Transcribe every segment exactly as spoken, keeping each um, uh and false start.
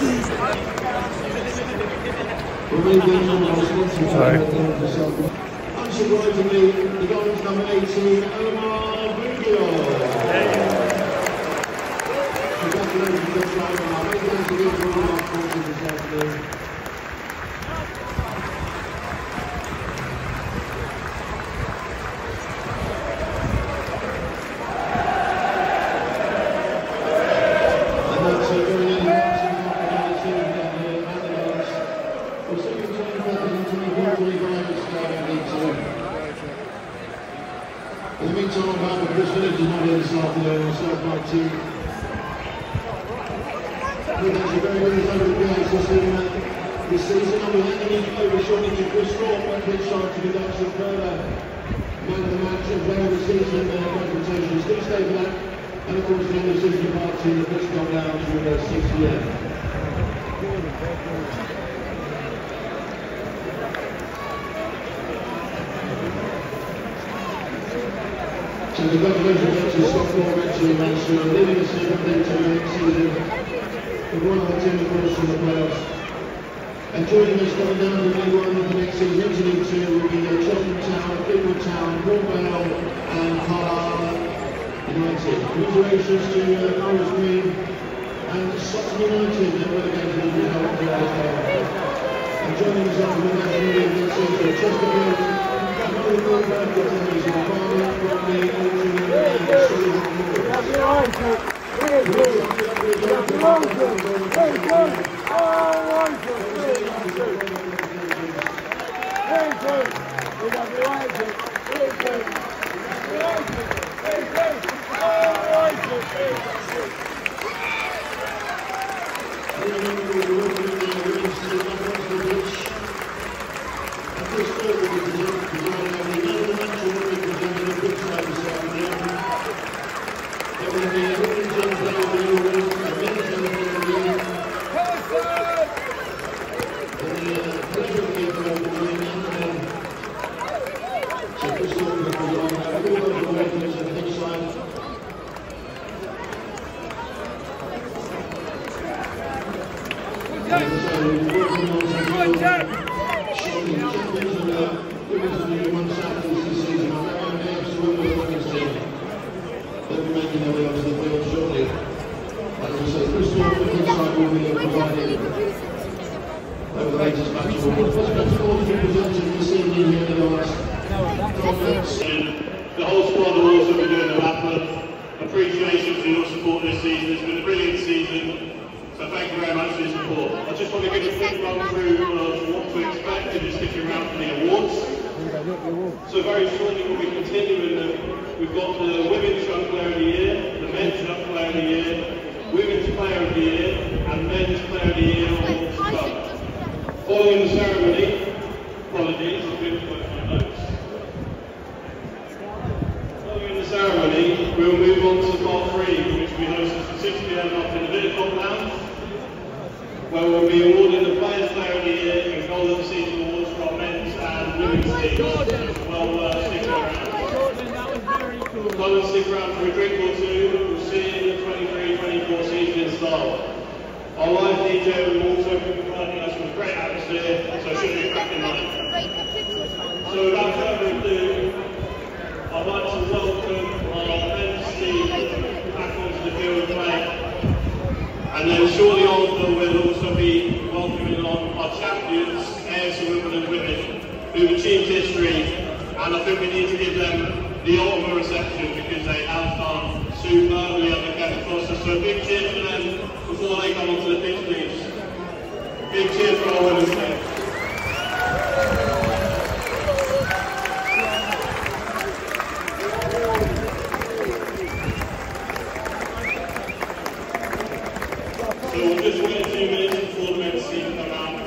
Sorry. Unsurprisingly, the goal is number eighteen, Congratulations, good try, Omar. Well done to you for all our courses this afternoon. And that's it, going in, Martin Hospitality down here at the Lodge. We're second time representing the one twenty-five at Starting League two. In the meantime, I'm back with Chris Village is not here this afternoon, on South Park team. We've actually very good as over the guys this season. This season, and we're handing it over shortly to Chris Thorpe on pitch side to conduct some further man of the match and player of the season uh, presentations. Please stay for that. And of course, the end of season party in the Pitchcom Lounge with uh, six p m. So congratulations to Scott Thorpe actually managed to leading us into the next season. With one of the team, of course, from the playoffs. And joining us coming down to League One for the next season into League Two will be uh, Cheltenham Town, Fleetwood Town, Broadvale and Carlisle United. Congratulations to uh, Norwich Green and Sutton United that relegated to the League as well. And joining us on the National League this season, Chesterfield, Northern Broadvale, Cottonies, and Barnet, Bromley, Altrincham and Solihull Moors. Very good. Very good. Very good. Oh, very good. Very good. We got the right. Very good. Very good. Very good. Oh, very The whole squad are also been doing the wrap-up. Appreciation for your support this season. It's been a brilliant season, so thank you very much for your support. I just want to give a quick run through of what to expect if you're sticking around for the awards. So very shortly we'll be continuing them. We've got the Women's Young Player of the Year, the Men's Young Player of the Year, Women's Player of the Year, and Men's Player of the Year awards to come. Following the ceremony, apologies, I've been putting my notes. Following the ceremony, we'll move on to part three, which will be hosted from six p m up in the Victories Lounge, where we'll be awarding the Players Player of the Year and Goal of the Season awards for our men's and women's teams. Well, uh, stick around. Come and stick around for a drink or two. We'll see you in the twenty-three twenty-four season in style. Our live D J will also be providing us with a great atmosphere, so it should be a cracking night. So without further ado, I'd like to welcome our men's team back onto the field of play. And then shortly after, we'll also be welcoming on our champions, A F C Wimbledon women, who've achieved history, and I think we need to give them the ultimate reception because they have done superbly at the Kent Foster. So a big cheer for them before they come onto the pitch, please. Big cheer for our women's team. So we'll just wait a few minutes before the men's team come out.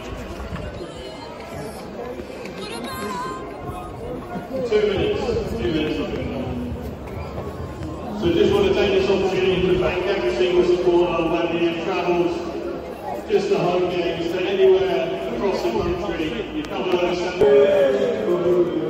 Two minutes, two minutes of it. So just want to take this opportunity to thank every single supporter, whether you've travelled just to home games, to anywhere across the country, you've come over to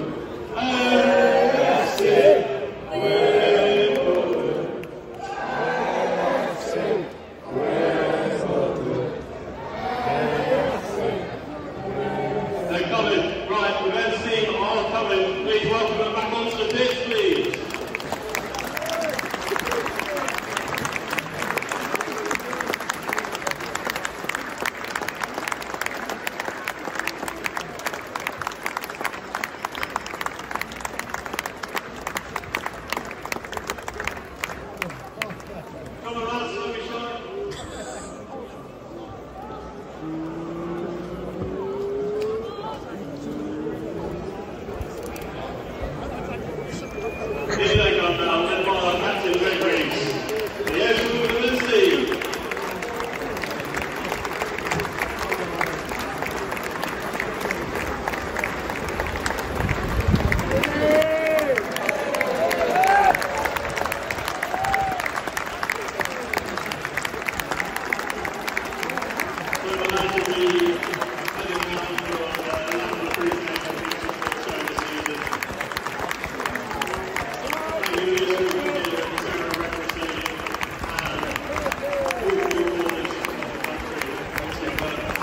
massively heading down for uh, a lack of appreciation for showing this season. Thank you to everybody at the Sarah Record Stadium and all the supporters of the country. Once again, well done.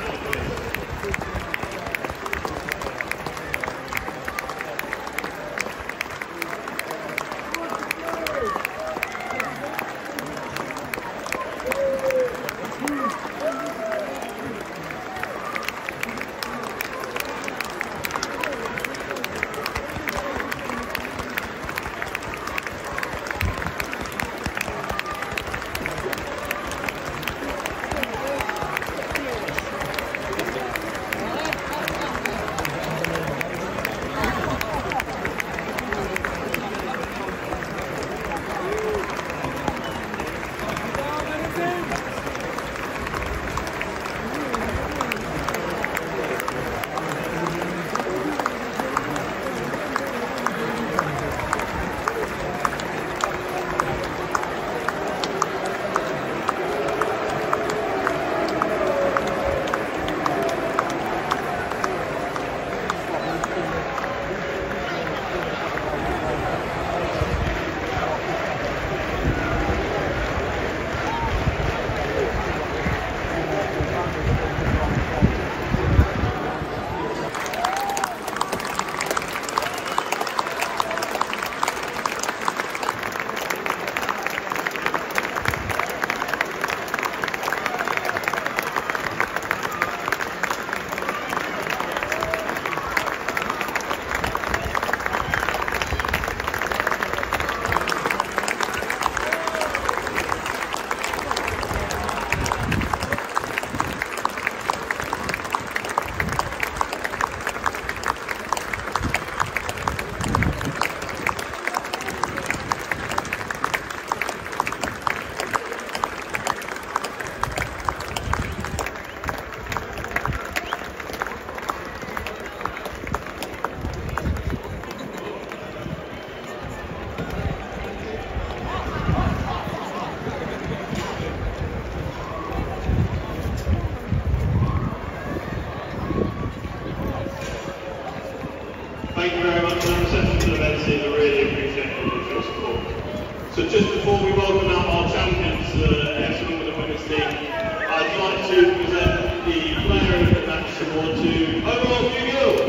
Thank you very much for the reception to the events here. I really appreciate all of your support. So just before we welcome out our champions, the A F C Wimbledon Women's Team, I'd like to present the Player of the Match award to overall Gill.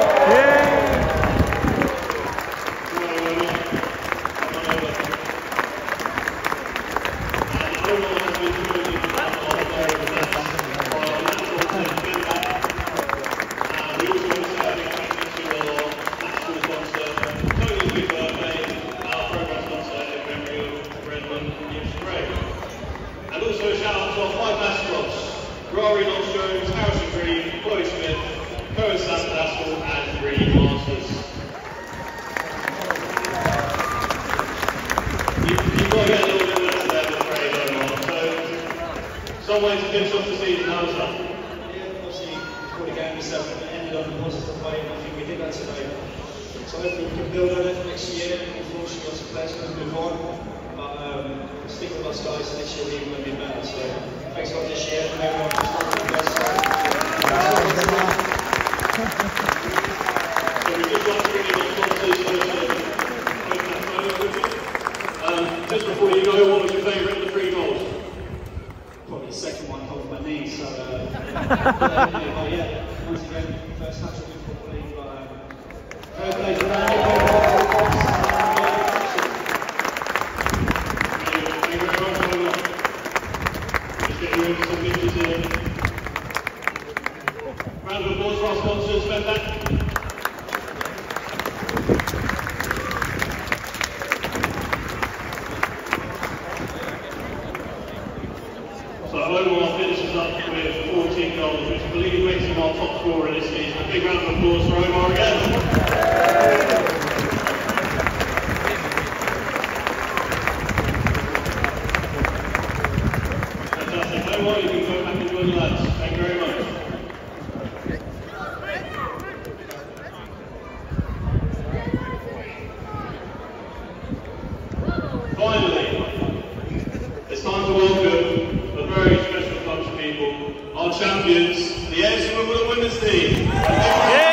Some ways to finish off the season, how was that? Yeah, obviously, before the game itself, it ended on a positive way, and I think we did that today. So hopefully we can build on it next year. Unfortunately, lots of players going to move on, but um, stick with us guys, next year we're going to be better. So thanks a lot this year, and everyone for supporting the best. So we just want to bring in the sponsors for the um, just before you go, what was your favourite of the three goals? Probably the second one holding my knees, so uh, but yeah, once again, first touch of the football league, but um, fair play to Randy. Thank you very much. Just get you into some pictures here. Round of applause for our sponsors, spend that. So Lowell finishes up with fourteen goals, which I believe makes him our top scorer this season. A big round of applause for Omar again. Fantastic. Omar, you can go back and join the lads. Thank you very much. Finally, it's time to welcome a very special bunch of people. Our our champions, the A F C Wimbledon women's team. Yeah.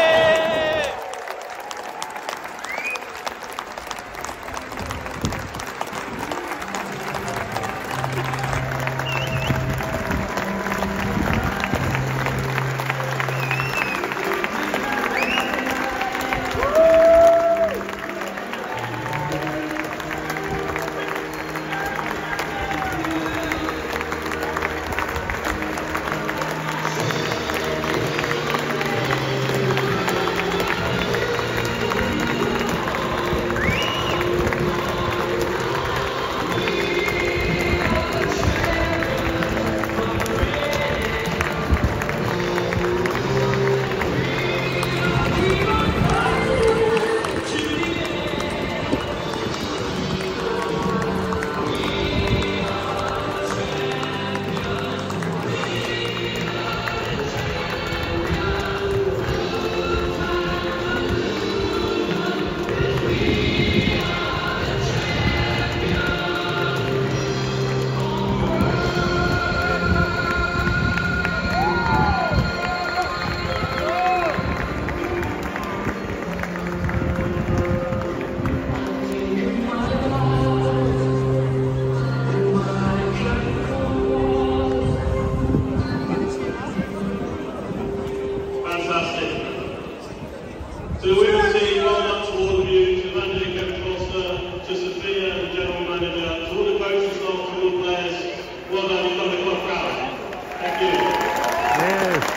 To the women's team, well done to all of you, to Evangeline Kevin Foster, to Sophia, the general manager, to all the coaching staff, to all the players, well done, you've done the club proud. Thank you. Yes.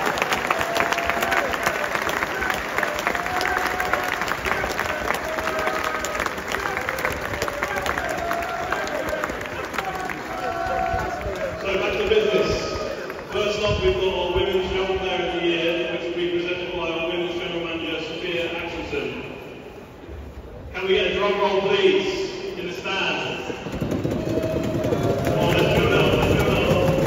So back to business. First up, we've got our Women's Young Player of the Year, which will be presented by our Women's General Manager, Sophia Atchison. Can we get a drum roll, please, in the stand? Come on, let's go now, let's go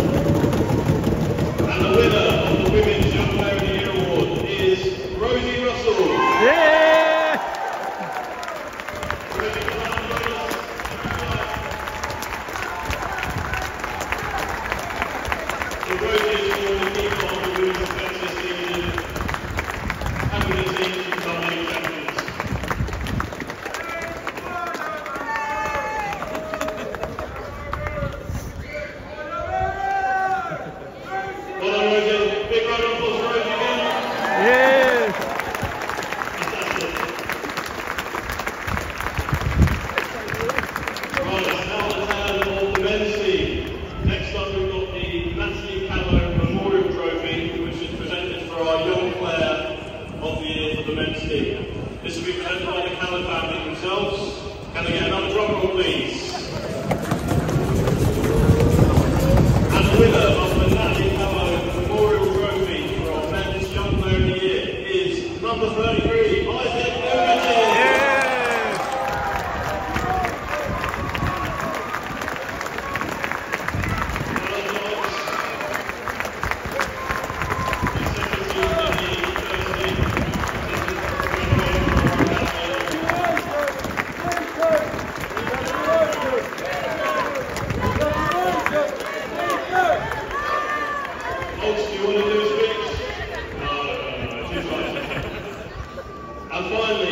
now. And the winner of the Women's Young Player of the Year award is Rosie Russell. Yeah. Rosie, come on, boys. So Rosie is one of the people on the women's defence this season, and with the team to become league champions. Well done, Rosie. Big round of applause for Rosie again. Yes. Fantastic. Right, now the turn of the men's team. Next up, we've got the Natalie Callow Memorial Trophy, which is presented for our Young Player of the Year for the men's team. This will be presented by the Callow family themselves. Can I get another drum roll, please? And the winner of the Natalie Callow Memorial Trophy for our men's Young Player of the Year is number thirty-three, Isaac Overton. Yes. Folks, do you want to do a speech? No, no, no, no, too far. And finally,